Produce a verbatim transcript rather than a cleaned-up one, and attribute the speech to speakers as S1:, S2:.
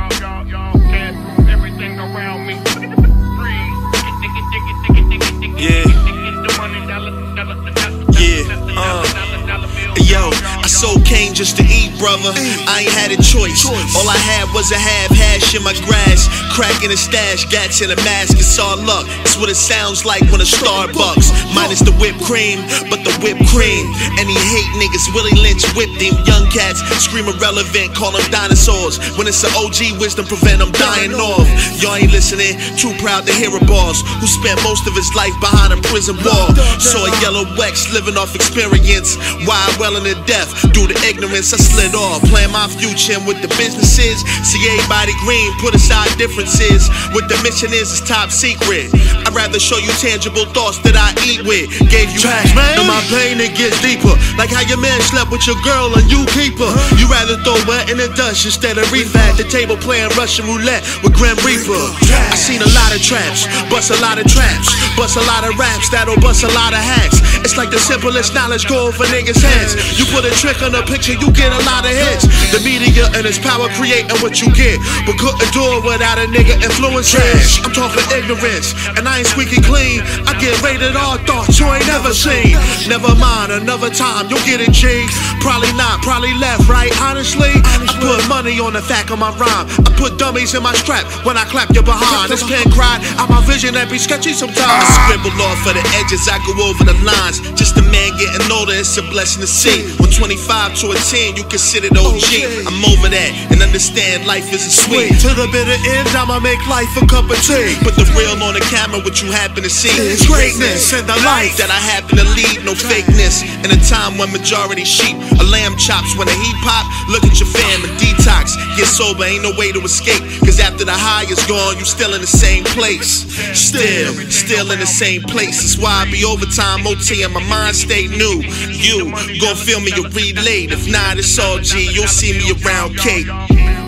S1: Everything around me.
S2: Yeah. Yeah. Uh. Yo, I sold cane just to eat, brother. I ain't had a choice. All I had was a half hash in my grass, crack in a stash, gats in a mask. It's all luck. It's what it sounds like when a Starbucks. Minus the whipped cream, but the whipped cream. Any hate niggas, Willie Lynch whipped him. Young cats scream irrelevant, call them dinosaurs. When it's an O G wisdom, prevent them dying off. Y'all ain't listening, too proud to hear a boss who spent most of his life behind a prison wall. Saw a yellow Wex living off experience. Wild well into death, due to ignorance I slid off, playing my future with the businesses. See everybody green, put aside differences. What the mission is is top secret. I'd rather show you tangible thoughts that I eat with. Gave you trash, man. And my pain it gets deeper. Like how your man slept with your girl and you keep her. You rather throw wet in the dust instead of reef at the table playing Russian roulette with Grim Reaper. I seen a lot of traps, bust a lot of traps, bust a lot of raps that'll bust a lot of hacks. It's like the simplest knowledge go over niggas' heads. You put a trick on a picture, you get a lot of hits. The media and its power creating what you get, but couldn't do it without a nigga influences. I'm talking ignorance, and I ain't squeaky clean. I get rated R thoughts you ain't never seen. Never mind, another time you'll get it, G. Probably not, probably left, right? Honestly, I put money on the fact of my rhyme. I put dummies in my strap when I clap your behind. This pen cried out my vision that be sketchy sometimes. I scribble off for the edges, I go over the lines. Just a man getting older, it's a blessing to see. When twenty-five to a ten, you consider O G. I'm over that and understand life isn't sweet. To the bitter end, I'ma make life a cup of tea. Put the real on the camera, what you happen to see. It's greatness and the life that I happen to lead. No fakeness in a time when majority sheep. A lamb chops when the heat pop. Look at your fam and detox. Get sober, ain't no way to escape. Cause after the high is gone, you still in the same place. Still, still in the same place. That's why I be overtime O T and my mind stay new. You gon' feel me a read late. If not, it's all G. You'll see me around Cape.